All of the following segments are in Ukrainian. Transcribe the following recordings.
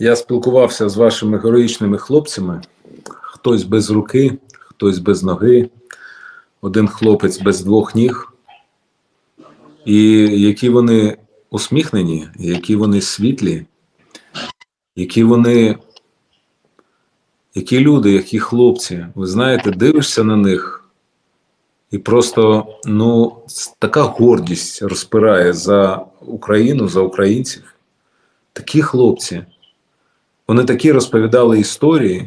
Я спілкувався з вашими героїчними хлопцями. Хтось без руки, хтось без ноги, один хлопець без двох ніг. І які вони усміхнені, які вони світлі, які люди, які хлопці. Ви знаєте, дивишся на них і просто, така гордість розпирає за Україну, за українців. Такі хлопці. Вони такі розповідали історії.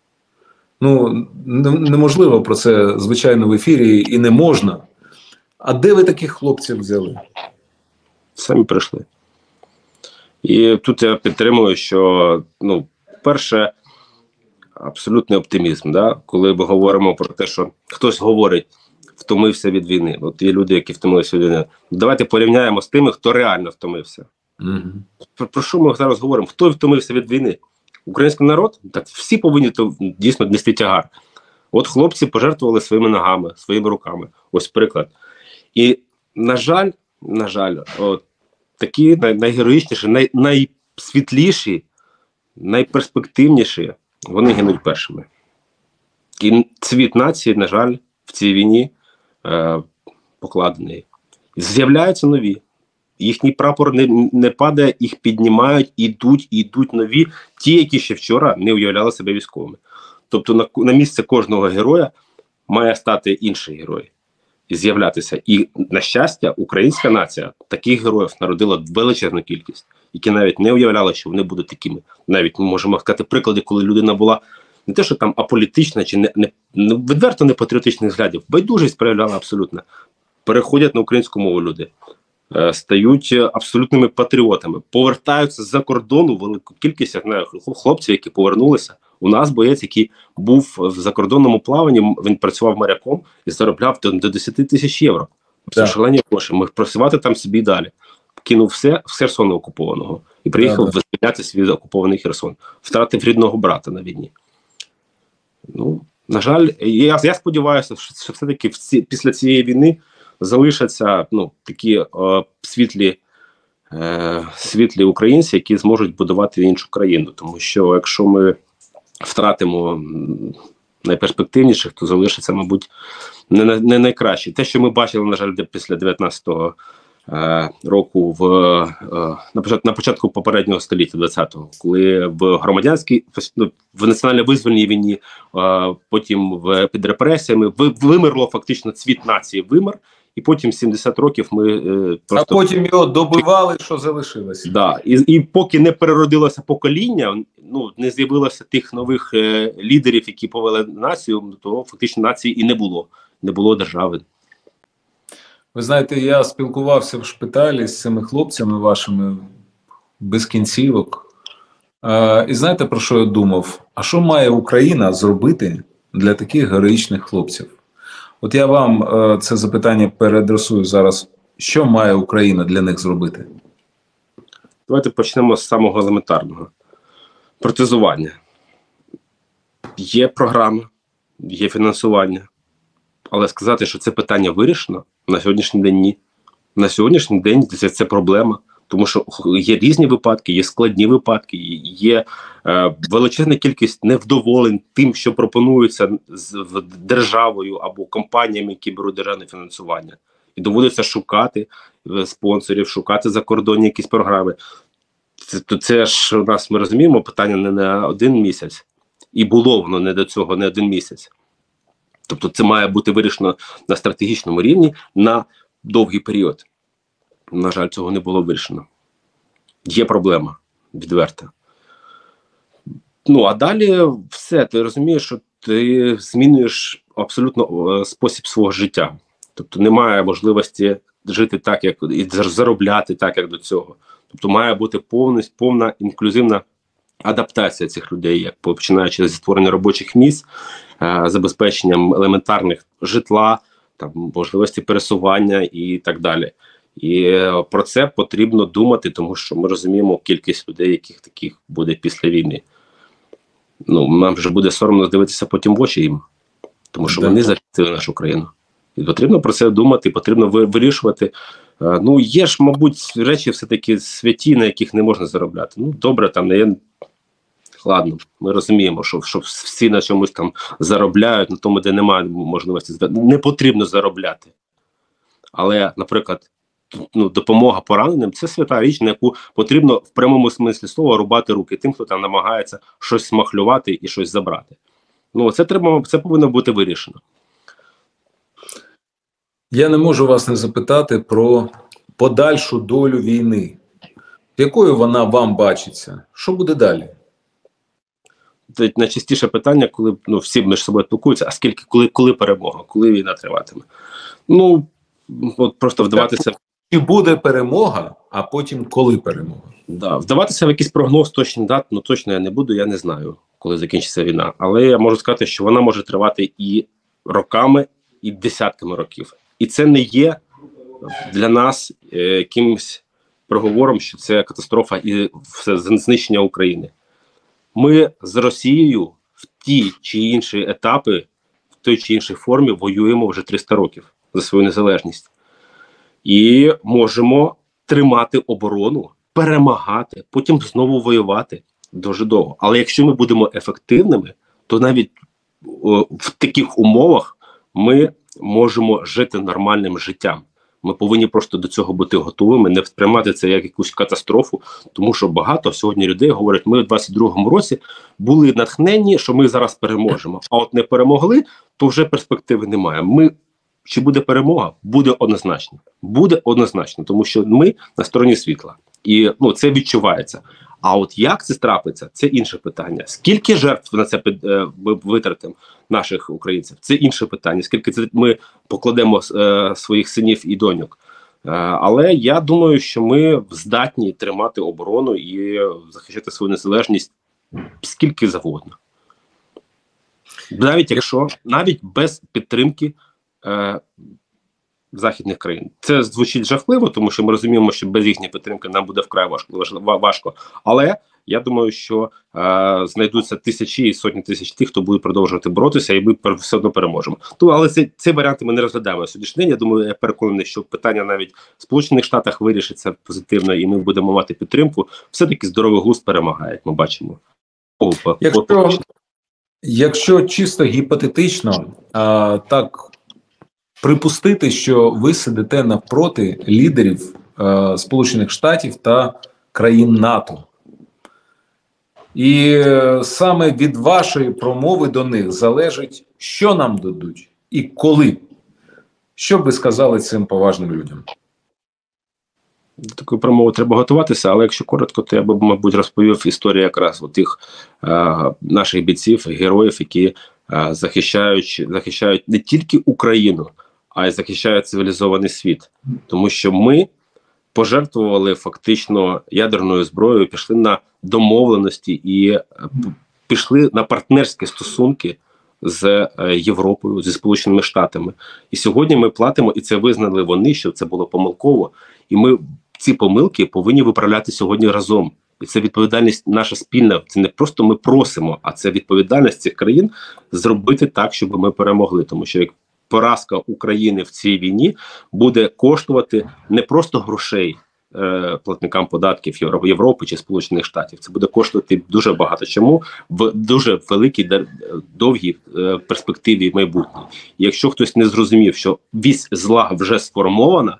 Неможливо про це, звичайно, в ефірі і не можна. А де ви таких хлопців взяли? Самі прийшли. І тут я підтримую, що, перше, абсолютний оптимізм. Да? Коли ми говоримо про те, що хтось говорить, втомився від війни. От є люди, які втомилися від війни. Давайте порівняємо з тими, хто реально втомився. Про що ми зараз говоримо? Хто втомився від війни? Український народ? Так всі повинні дійсно нести тягар. От хлопці пожертвували своїми ногами, своїми руками. Ось приклад. І, на жаль, такі найгероїчніші, найсвітліші, найперспективніші, вони гинуть першими. І цвіт нації, на жаль, в цій війні покладений. З'являються нові. Їхній прапор не падає, їх піднімають, ідуть нові, ті, які ще вчора не уявляли себе військовими. Тобто на місце кожного героя має стати інший герой і з'являтися. І, на щастя, українська нація таких героїв народила величезну кількість, які навіть не уявляли, що вони будуть такими. Навіть ми можемо сказати приклади, коли людина була не те, що там аполітична, чи відверто не патріотичних взглядів, байдужість проявляла абсолютно. Переходять на українську мову люди. Стають абсолютними патріотами, повертаються з-за кордону, велику кількість, я знаю, хлопців, які повернулися. У нас боєць, який був в закордонному плаванні, він працював моряком і заробляв до 10 тисяч євро. Це шалені гроші, міг працювати там собі далі. Кинув все з Херсону окупованого і приїхав визволятися від окупований Херсон. Втратив рідного брата на війні. На жаль, я сподіваюся, що все-таки після цієї війни залишаться такі світлі українці, які зможуть будувати іншу країну. Тому що якщо ми втратимо найперспективніших, то залишиться, мабуть, не найкраще. Те, що ми бачили, на жаль, після 19-го року на початку попереднього століття, 20-го, коли в громадянській, в національно-визвольній війні, потім під репресіями вимерло фактично цвіт нації, вимер. І потім 70 років ми просто... А потім його добивали, що залишилося. Да. І поки не переродилося покоління, не з'явилося тих нових лідерів, які повели націю, то фактично нації і не було. Не було держави. Ви знаєте, я спілкувався в шпиталі з цими хлопцями вашими без кінцівок. І знаєте, про що я думав? А що має Україна зробити для таких героїчних хлопців? От я вам це запитання переадресую зараз. Що має Україна для них зробити? Давайте почнемо з самого елементарного. Протезування. Є програма, є фінансування. Але сказати, що це питання вирішено, на сьогоднішній день ні. На сьогоднішній день це проблема. Тому що є різні випадки, є складні випадки, є величезна кількість невдоволень тим, що пропонується з державою або компаніями, які беруть державне фінансування. І доводиться шукати спонсорів, шукати закордонні якісь програми. Це ж у нас, ми розуміємо, питання не на один місяць. І було воно не до цього, не один місяць. Тобто це має бути вирішено на стратегічному рівні на довгий період. На жаль, цього не було вирішено. Є проблема, відверта. А далі все, ти розумієш, що ти змінюєш абсолютно спосіб свого життя. Тобто немає можливості жити так, як і заробляти так, як до цього. Тобто має бути повна інклюзивна адаптація цих людей, як починаючи зі створення робочих місць, забезпеченням елементарних житла, можливості пересування і так далі. І про це потрібно думати, тому що ми розуміємо кількість людей, яких таких буде після війни. Нам вже буде соромно дивитися потім в очі їм, тому що вони захистили нашу країну. І потрібно про це думати, потрібно вирішувати. Є ж, мабуть, речі все-таки святі, на яких не можна заробляти. Добре, там ладно, ми розуміємо, що всі на чомусь там заробляють, на тому, де немає можливості, не потрібно заробляти. Але, наприклад, допомога пораненим – це свята річ, на яку потрібно в прямому смислі слова рубати руки тим, хто там намагається щось смахлювати і щось забрати. Це повинно бути вирішено. Я не можу вас не запитати про подальшу долю війни. Якою вона вам бачиться? Що буде далі? Це найчастіше питання, коли всі між собою спілкуються, а скільки, коли перемога, коли війна триватиме? От просто вдаватися... Чи буде перемога, а потім коли перемога? Да, вдаватися в якийсь прогноз точний дат, точно я не буду, я не знаю, коли закінчиться війна. Але я можу сказати, що вона може тривати і роками, і десятками років. І це не є для нас якимось проговором, що це катастрофа і знищення України. Ми з Росією в ті чи інші етапи, в той чи іншій формі воюємо вже 300 років за свою незалежність. І можемо тримати оборону, перемагати, потім знову воювати дуже довго. Але якщо ми будемо ефективними, то навіть в таких умовах ми можемо жити нормальним життям. Ми повинні просто до цього бути готовими, не сприймати це як якусь катастрофу, тому що багато сьогодні людей говорять, ми в 22-му році були натхненні, що ми зараз переможемо. А от не перемогли, то вже перспективи немає. Чи буде перемога? Буде однозначно. Буде однозначно, тому що ми на стороні світла. І це відчувається. А от як це трапиться, це інше питання. Скільки жертв на це витратимо наших українців? Це інше питання. Скільки це ми покладемо своїх синів і доньок? Але я думаю, що ми здатні тримати оборону і захищати свою незалежність скільки завгодно. Навіть без підтримки західних країн. Це звучить жахливо, тому що ми розуміємо, що без їхньої підтримки нам буде вкрай важко. Але я думаю, що знайдуться тисячі і сотні тисяч тих, хто буде продовжувати боротися, і ми все одно переможемо. Але ці варіанти ми не розглядаємо сьогоднішній день. Я думаю, я переконаний, що питання навіть в Сполучених Штатах вирішиться позитивно, і ми будемо мати підтримку. Все-таки здоровий глузд перемагає, ми бачимо. Якщо чисто гіпотетично, так припустити, що ви сидите навпроти лідерів Сполучених Штатів та країн НАТО. І саме від вашої промови до них залежить, що нам дадуть і коли. Що б ви сказали цим поважним людям? До такої промови треба готуватися, але якщо коротко, то я б, мабуть, розповів історію якраз тих наших бійців, героїв, які захищають не тільки Україну, а й захищають цивілізований світ. Тому що ми пожертвували фактично ядерною зброєю, пішли на домовленості і пішли на партнерські стосунки з Європою, зі Сполученими Штатами. І сьогодні ми платимо, і це визнали вони, що це було помилково. І ми ці помилки повинні виправляти сьогодні разом. І це відповідальність наша спільна. Це не просто ми просимо, а це відповідальність цих країн зробити так, щоб ми перемогли. Тому що як поразка України в цій війні буде коштувати не просто грошей платникам податків Європи чи Сполучених Штатів. Це буде коштувати дуже багато чому в дуже великій, довгій перспективі майбутньої. І якщо хтось не зрозумів, що вісь зла вже сформована,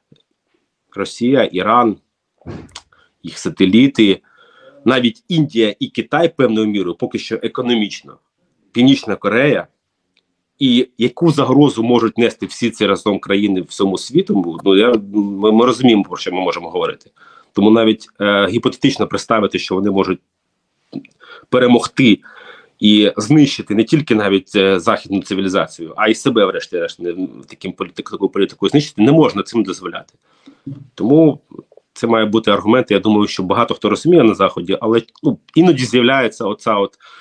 Росія, Іран, їх сателіти, навіть Індія і Китай певною мірою, поки що економічно, Північна Корея, і яку загрозу можуть нести всі ці разом країни всьому світу, ми розуміємо, про що ми можемо говорити. Тому навіть гіпотетично представити, що вони можуть перемогти і знищити не тільки навіть західну цивілізацію, а й себе, врешті-решт, такою політикою знищити, не можна цим дозволяти. Тому це має бути аргумент. Я думаю, що багато хто розуміє на Заході, але іноді з'являється оця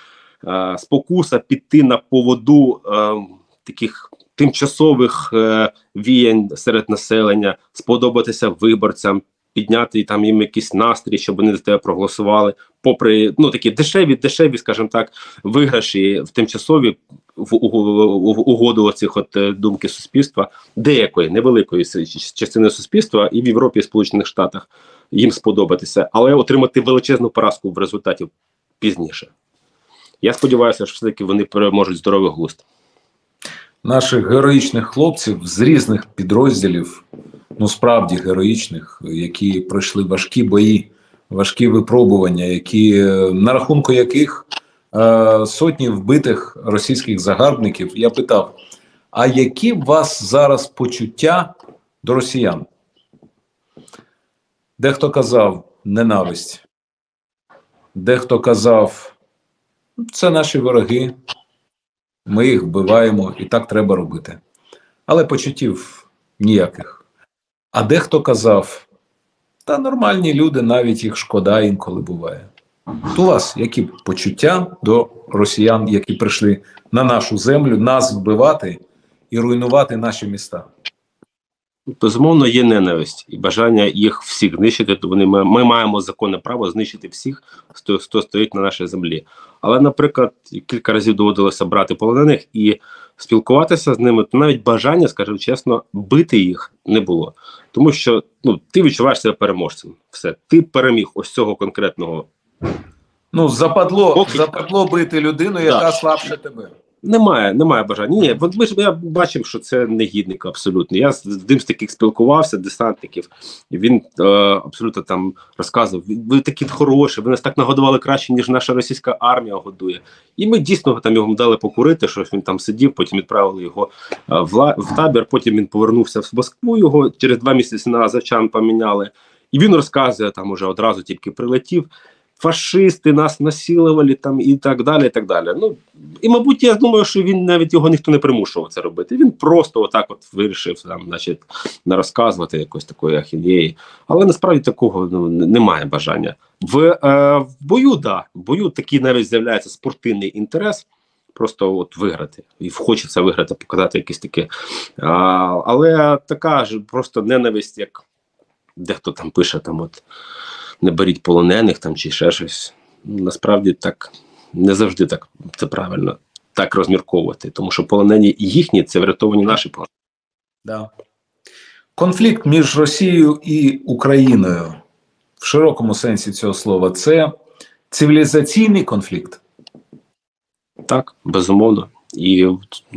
спокуса піти на поводу таких тимчасових віянь серед населення, сподобатися виборцям, підняти там їм якийсь настрій, щоб вони за тебе проголосували, попри такі дешеві, скажімо так, виграші в тимчасові в угоду оцих думки суспільства, деякої невеликої частини суспільства і в Європі, і в Сполучених Штатах їм сподобатися, але отримати величезну поразку в результаті пізніше. Я сподіваюся, що все-таки вони переможуть здоровий глузд. Наших героїчних хлопців з різних підрозділів, ну справді героїчних, які пройшли важкі бої, важкі випробування, на рахунку яких сотні вбитих російських загарбників. Я питав, а які у вас зараз почуття до росіян? Дехто казав ненависть, дехто казав, це наші вороги, ми їх вбиваємо і так треба робити. Але почуттів ніяких. А дехто казав, та нормальні люди, навіть їх шкода інколи буває. У вас які почуття до росіян, які прийшли на нашу землю, нас вбивати і руйнувати наші міста? Безумовно, є ненависть і бажання їх всіх знищити. То ми маємо законне право знищити всіх, хто стоїть на нашій землі. Але, наприклад, кілька разів доводилося брати полонених і спілкуватися з ними, то навіть бажання, скажу чесно, бити їх не було. Тому що ти відчуваєш себе переможцем. Все, ти переміг ось цього конкретного. Западло бити людину, яка слабше тебе. Немає бажання. Ні, я бачив, що це негідник абсолютно. Я з ним з таких спілкувався, десантників, і він абсолютно там розказував, ви такі хороші, ви нас так нагодували краще, ніж наша російська армія годує. І ми дійсно там йому дали покурити, що він там сидів, потім відправили його в табір, потім він повернувся в Москву, його через 2 місяці на азовчан поміняли. І він розказує, там уже одразу тільки прилетів, фашисти нас насилували там і так далі, і так далі. І, мабуть, я думаю, що його ніхто не примушував це робити. Він просто отак от вирішив там, не розказувати якось такої ахінеї. Але насправді такого немає бажання. В бою, в бою такий навіть з'являється спортивний інтерес, просто от виграти. І хочеться виграти, показати якісь таке. Але така ж просто ненависть, як дехто там пише, там от, не беріть полонених там чи ще щось. Насправді так не завжди так це правильно так розмірковувати, тому що полонені їхні, це врятовані наші полонені. Да. Конфлікт між Росією і Україною в широкому сенсі цього слова – це цивілізаційний конфлікт? Так, безумовно. І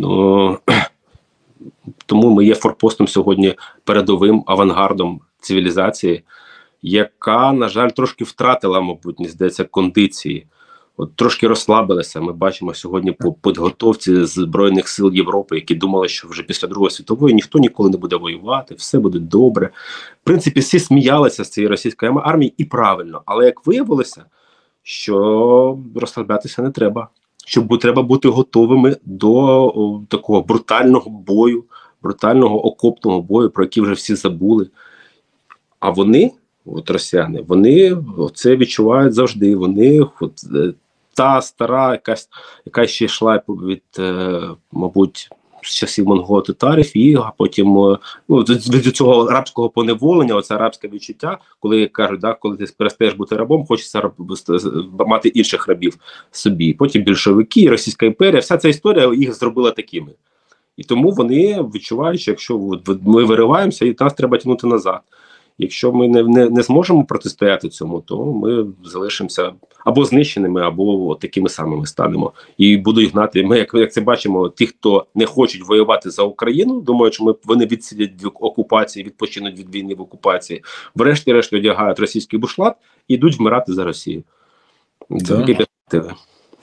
тому ми є форпостом сьогодні, передовим авангардом цивілізації, яка, на жаль, трошки втратила, мабуть, мені здається, кондиції. От трошки розслабилися. Ми бачимо сьогодні по підготовці Збройних сил Європи, які думали, що вже після Другої світової ніхто ніколи не буде воювати, все буде добре. В принципі, всі сміялися з цієї російської армії, і правильно. Але як виявилося, що розслаблятися не треба. Треба бути готовими до такого брутального бою, брутального окопного бою, про який вже всі забули. А вони, росіяни, вони це відчувають завжди. Вони, та стара, яка ще йшла від, мабуть, з часів монголо-татарів, і потім від цього арабського поневолення, оце арабське відчуття, коли кажуть, коли ти перестаєш бути рабом, хочеться мати інших рабів собі. Потім більшовики, Російська імперія, вся ця історія їх зробила такими. І тому вони відчувають, що якщо ми вириваємося, і нас треба тягнути назад. Якщо ми не зможемо протистояти цьому, то ми залишимося або знищеними, або такими самими станемо. І будуть гнати. Ми, як це бачимо, ті, хто не хочуть воювати за Україну, думають, що вони відсидять в окупації, відпочинуть від війни в окупації, врешті-решт одягають російський бушлат і йдуть вмирати за Росію. Це такі перспективи.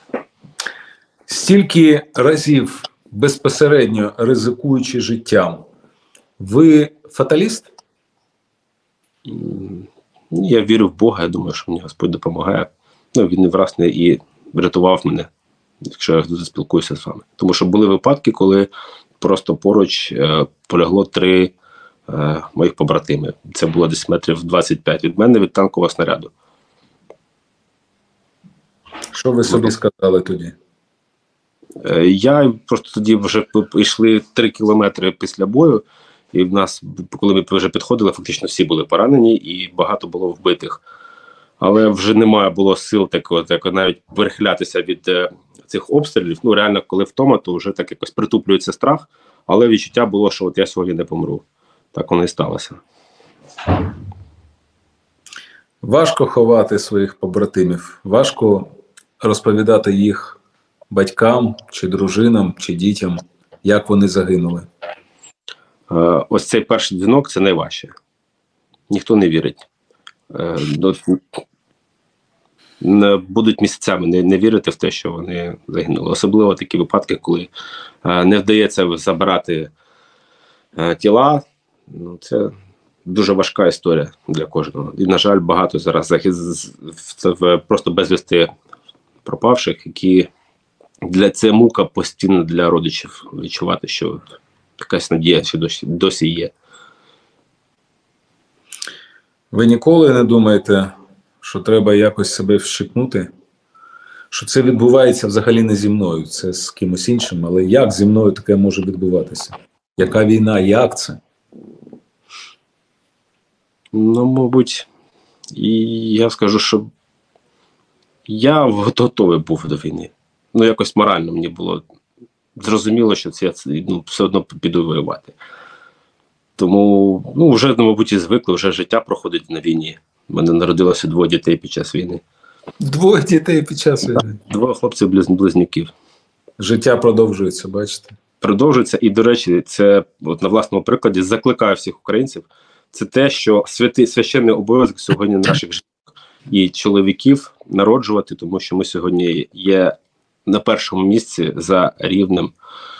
Стільки разів безпосередньо ризикуючи життям, ви фаталіст? Я вірю в Бога, я думаю, що мені Господь допомагає. Він, власне, і врятував мене, якщо я дуже спілкуюся з вами. Тому що були випадки, коли просто поруч полягло 3 моїх побратими. Це було десь метрів 25 від мене, від танкового снаряду. Що ви собі сказали тоді? Я просто тоді вже йшли 3 кілометри після бою, і в нас, коли ми вже підходили, фактично всі були поранені і багато було вбитих. Але вже немає було сил навіть вирхлятися від цих обстрілів. Реально, коли втома, то вже так якось притуплюється страх, але відчуття було, що я сьогодні не помру. Так воно і сталося. Важко ховати своїх побратимів, важко розповідати їх батькам, чи дружинам, чи дітям, як вони загинули? Ось цей перший дзвінок – це найважче. Ніхто не вірить. Будуть місяцями не вірити в те, що вони загинули. Особливо такі випадки, коли не вдається забирати тіла. Ну, це дуже важка історія для кожного. І, на жаль, багато зараз просто безвісти пропавших, які це мука постійно для родичів відчувати, що якась надія ще досі є. Ви ніколи не думаєте, що треба якось себе вщипнути? Що це відбувається взагалі не зі мною, це з кимось іншим, але як зі мною таке може відбуватися? Яка війна, як це? Ну, мабуть, і я скажу, що я готовий був до війни. Ну, якось морально мені було зрозуміло, що це все одно піду воювати. Тому, вже, мабуть, і звикли, вже життя проходить на війні. У мене народилося 2 дітей під час війни. 2 дітей під час війни? 2 хлопців-близнюків. Життя продовжується, бачите? Продовжується, і, до речі, це от на власному прикладі закликаю всіх українців. Це те, що священний обов'язок сьогодні наших жінок і чоловіків народжувати, тому що ми сьогодні є на першому місці за рівнем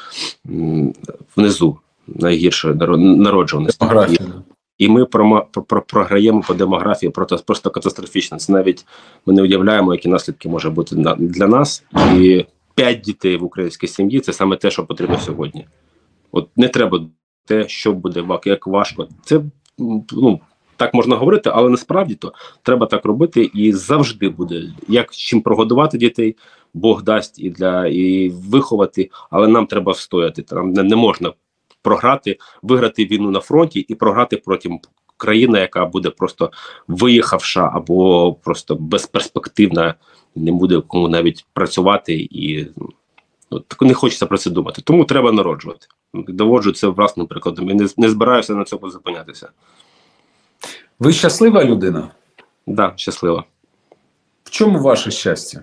внизу найгіршої народжуваності. І ми програємо по демографії просто катастрофічно. Це навіть ми не уявляємо, які наслідки може бути для нас. І 5 дітей в українській сім'ї – це саме те, що потрібно сьогодні. От не треба те, що буде, як важко. Це, так можна говорити, але насправді то треба так робити, і завжди буде, як чим прогодувати дітей, Бог дасть і виховати, але нам треба встояти. Нам не можна виграти війну на фронті і програти проти країни, яка буде просто виїхавша або просто безперспективна, не буде кому навіть працювати, і не хочеться про це думати. Тому треба народжувати. Доводжу це власним прикладом і не збираюся на цьому зупинятися. Ви щаслива людина? Так, да, щаслива. В чому ваше щастя?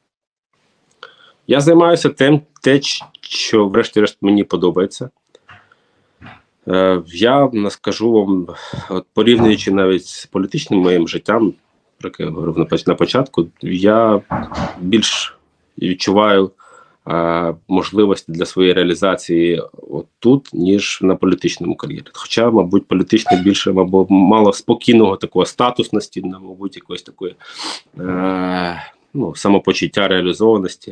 Я займаюся тим, що врешті-решт мені подобається. Я скажу вам, порівнюючи навіть з політичним моїм життям, як я говорив на початку, я більш відчуваю можливості для своєї реалізації тут, ніж на політичному кар'єрі. Хоча, мабуть, політичне більше мало спокійного такого статусності, мабуть, якоїсь такої самопочуття реалізованості.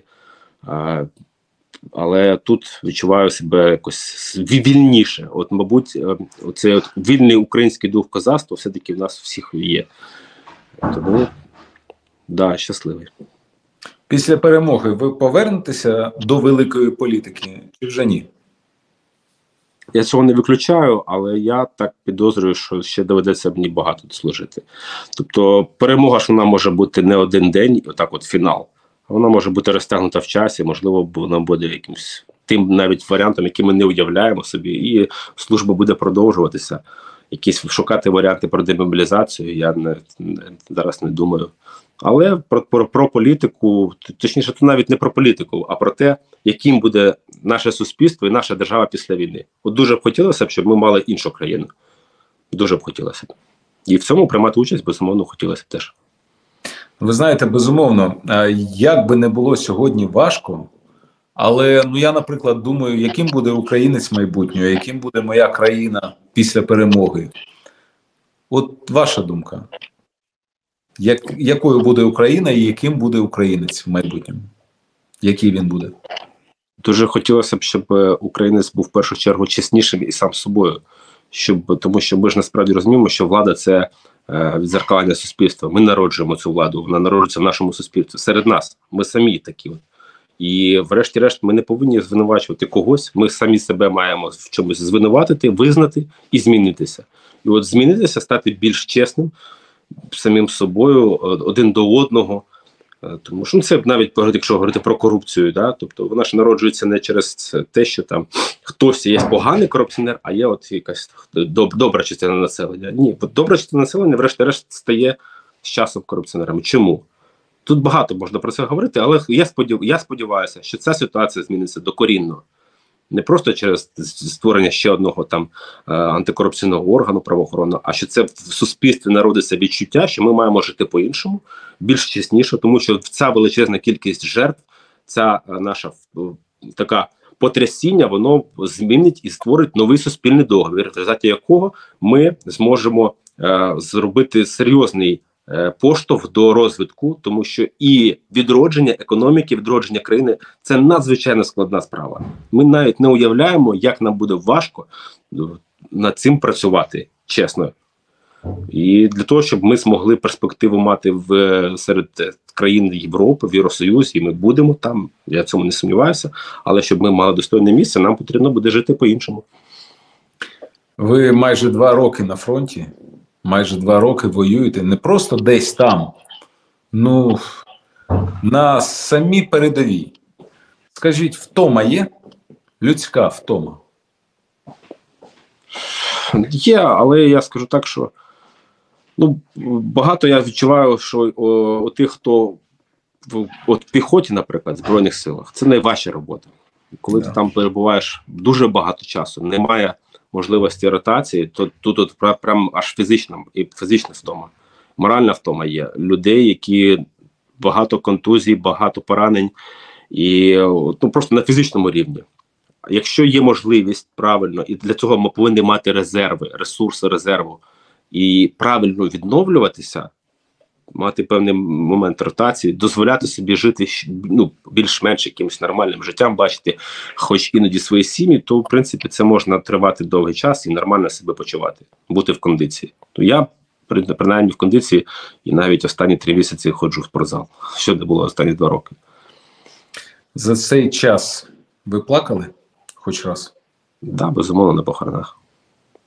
Але тут відчуваю себе якось вільніше. Мабуть, оцей вільний український дух козацтва все-таки в нас всіх є. Тому, да, щасливий. Після перемоги ви повернетеся до великої політики чи вже ні? Я цього не виключаю, але я так підозрюю, що ще доведеться мені багато служити. Тобто перемога ж вона може бути не один день, отак фінал. Вона може бути розтягнута в часі, можливо, вона буде якимось тим навіть варіантом, який ми не уявляємо собі, і служба буде продовжуватися. Якісь шукати варіанти про демобілізацію, я зараз не думаю. Але про політику, точніше, то навіть не про політику, а про те, яким буде наше суспільство і наша держава після війни. Дуже б хотілося б, щоб ми мали іншу країну. Дуже б хотілося б. І в цьому приймати участь, безумовно, хотілося б теж. Ви знаєте, безумовно, як би не було сьогодні важко, але я, наприклад, думаю, яким буде українець майбутнього, яким буде моя країна після перемоги. От ваша думка. Якою буде Україна і яким буде українець в майбутньому? Який він буде? Дуже хотілося б, щоб українець був в першу чергу чеснішим і сам собою. Тому що ми ж насправді розуміємо, що влада – це відзеркалення суспільства. Ми народжуємо цю владу, вона народжується в нашому суспільстві. Серед нас. Ми самі такі. І врешті-решт ми не повинні звинувачувати когось. Ми самі себе маємо в чомусь звинуватити, визнати і змінитися. І от змінитися, стати більш чесним, самим собою, один до одного. Тому що це навіть, якщо говорити про корупцію, тобто вона ж народжується не через те, що там хтось є поганий корупціонер, а є якась добра частина населення. Ні, добра частина населення врешті-решт стає з часом корупціонерами. Чому? тут багато можна про це говорити, але я сподіваюся, що ця ситуація зміниться докорінно. Не просто через створення ще одного там антикорупційного органу правоохоронного, а що це в суспільстві народиться відчуття, що ми маємо жити по-іншому, більш чесніше, тому що ця величезна кількість жертв, ця наша така потрясіння, воно змінить і створить новий суспільний договір, в результаті якого ми зможемо зробити серйозний поштовх до розвитку, тому що і відродження економіки, відродження країни – це надзвичайно складна справа. Ми навіть не уявляємо, як нам буде важко над цим працювати, чесно. І для того, щоб ми змогли перспективу мати серед країн Європи, в Євросоюзі, і ми будемо там, я в цьому не сумніваюся, але щоб ми мали достойне місце, нам потрібно буде жити по-іншому. Ви майже 2 роки на фронті, майже 2 роки воюєте, не просто десь там, ну, на самій передовій. Скажіть, втома є? Людська втома? Є, але я скажу так, що багато я відчуваю, що у тих, хто в піхоті, наприклад, в Збройних силах, це найважча робота. Коли ти там перебуваєш дуже багато часу, немає можливості ротації, то тут прям аж фізична втома. Моральна втома є. Людей, які багато контузій, багато поранень, і просто на фізичному рівні. Якщо є можливість правильно, і для цього ми повинні мати резерви, ресурси резерву, і правильно відновлюватися, мати певний момент ротації, дозволяти собі жити більш-менш якимось нормальним життям, бачити хоч іноді свої сім'ї, то в принципі це можна тривати довгий час і нормально себе почувати, бути в кондиції. То я принаймні в кондиції і навіть останні 3 місяці ходжу в спортзал, що не було останні 2 роки. За цей час ви плакали хоч раз? Так, безумовно, на похоронах.